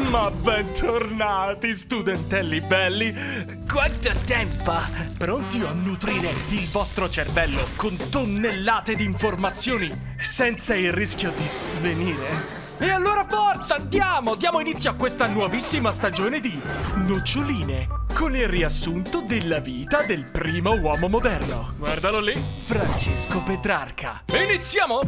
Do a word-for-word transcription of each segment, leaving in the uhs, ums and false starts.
Ma bentornati, studentelli belli! Quanto tempo! Pronti a nutrire il vostro cervello con tonnellate di informazioni senza il rischio di svenire? E allora forza, andiamo! Diamo inizio a questa nuovissima stagione di Noccioline, con il riassunto della vita del primo uomo moderno. Guardalo lì, Francesco Petrarca. Iniziamo!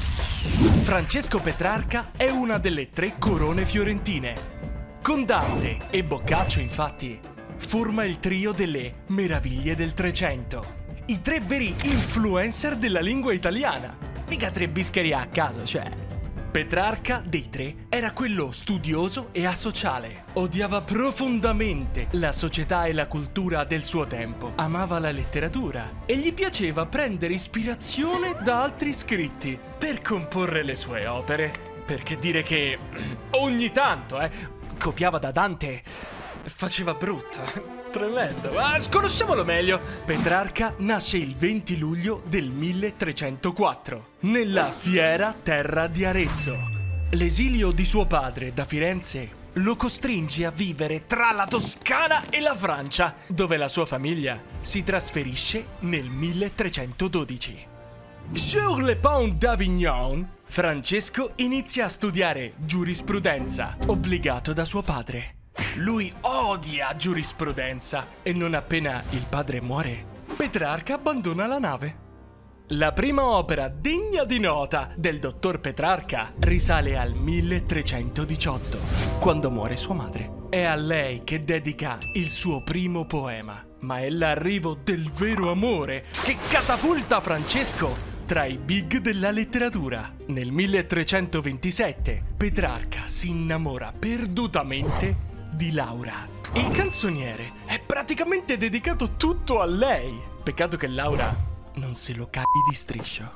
Francesco Petrarca è una delle tre corone fiorentine. Con Dante e Boccaccio, infatti, forma il trio delle meraviglie del Trecento. I tre veri influencer della lingua italiana. Mica tre bischerie a caso, cioè. Petrarca, dei tre, era quello studioso e asociale. Odiava profondamente la società e la cultura del suo tempo. Amava la letteratura e gli piaceva prendere ispirazione da altri scritti per comporre le sue opere. Perché dire che ogni tanto, eh, copiava da Dante faceva brutto. Tremendo. Ma conosciamolo meglio. Petrarca nasce il venti luglio del milletrecentoquattro nella fiera terra di Arezzo. L'esilio di suo padre da Firenze lo costringe a vivere tra la Toscana e la Francia, dove la sua famiglia si trasferisce nel milletrecentododici. Sur le pont d'Avignon, Francesco inizia a studiare giurisprudenza, obbligato da suo padre. Lui odia giurisprudenza e non appena il padre muore, Petrarca abbandona la nave. La prima opera degna di nota del dottor Petrarca risale al milletrecentodiciotto, quando muore sua madre. È a lei che dedica il suo primo poema, ma è l'arrivo del vero amore che catapulta Francesco tra i big della letteratura. Nel milletrecentoventisette Petrarca si innamora perdutamente di Laura. Il canzoniere è praticamente dedicato tutto a lei. Peccato che Laura non se lo capi di striscio.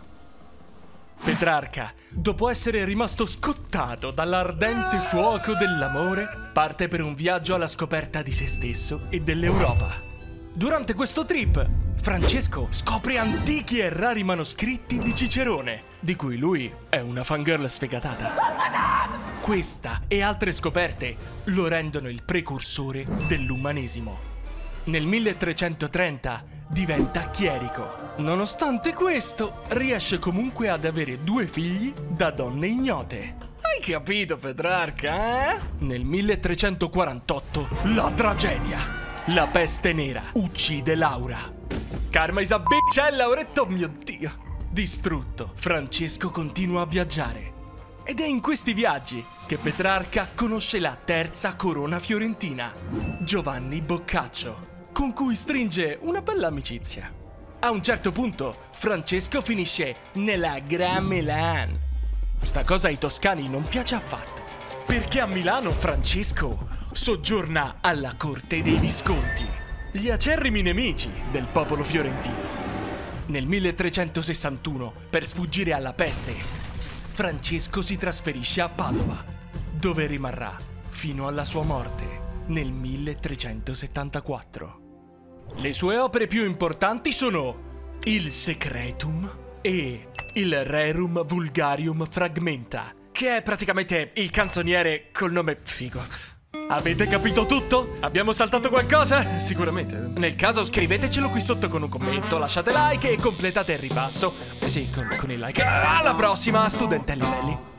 Petrarca, dopo essere rimasto scottato dall'ardente fuoco dell'amore, parte per un viaggio alla scoperta di se stesso e dell'Europa. Durante questo trip, Francesco scopre antichi e rari manoscritti di Cicerone, di cui lui è una fangirl sfegatata. Questa e altre scoperte lo rendono il precursore dell'umanesimo. Nel milletrecentotrenta diventa chierico. Nonostante questo, riesce comunque ad avere due figli da donne ignote. Hai capito, Petrarca, eh? Nel milletrecentoquarantotto, la tragedia. La peste nera uccide Laura. Karma is a bitch, eh, Lauretto, oh mio Dio. Distrutto, Francesco continua a viaggiare. Ed è in questi viaggi che Petrarca conosce la terza corona fiorentina, Giovanni Boccaccio, con cui stringe una bella amicizia. A un certo punto, Francesco finisce nella Gran Milan. Sta cosa ai toscani non piace affatto, perché a Milano Francesco soggiorna alla corte dei Visconti, gli acerrimi nemici del popolo fiorentino. Nel milletrecentosessantuno, per sfuggire alla peste, Francesco si trasferisce a Padova, dove rimarrà fino alla sua morte nel milletrecentosettantaquattro. Le sue opere più importanti sono Il Secretum e il Rerum Vulgarium Fragmenta, che è praticamente il canzoniere col nome figo. Avete capito tutto? Abbiamo saltato qualcosa? Sicuramente. Nel caso scrivetecelo qui sotto con un commento, lasciate like e completate il ripasso. Sì, con, con il like. Alla prossima, studentelli belli.